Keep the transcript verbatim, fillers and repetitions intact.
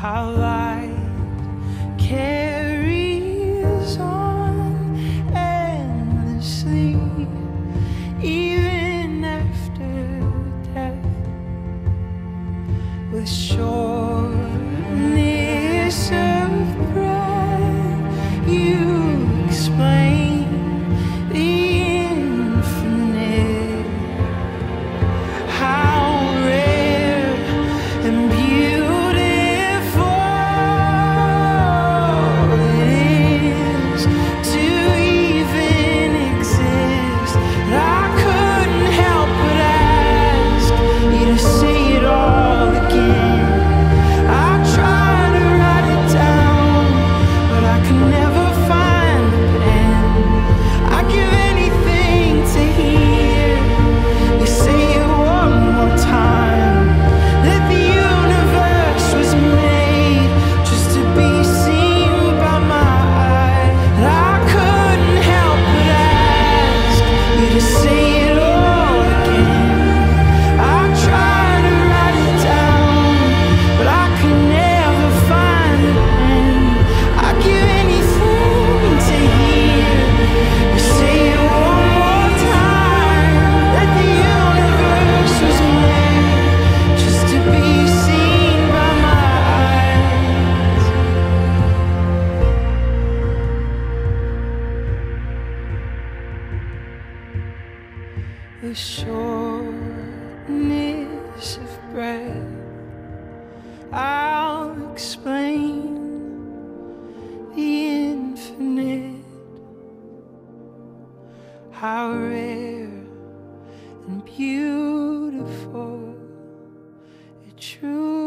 how light carries on endlessly, even after death, with shortness of breath. You explain the infinite, how rare and beautiful it is to even exist. I couldn't help but ask you to say it all again. I tried to write it down, but I could never find the pen. I'd give anything to hear you say it one more time, that the universe was made just to be seen by my eye. And I couldn't help but ask you to say it all again. I tried to write it down, but I could never find the pen. I'd give anything to hear you say it one more time, that the universe was made just to be seen by my eyes. The shortness of breath, I'll explain the infinite, how rare and beautiful it truly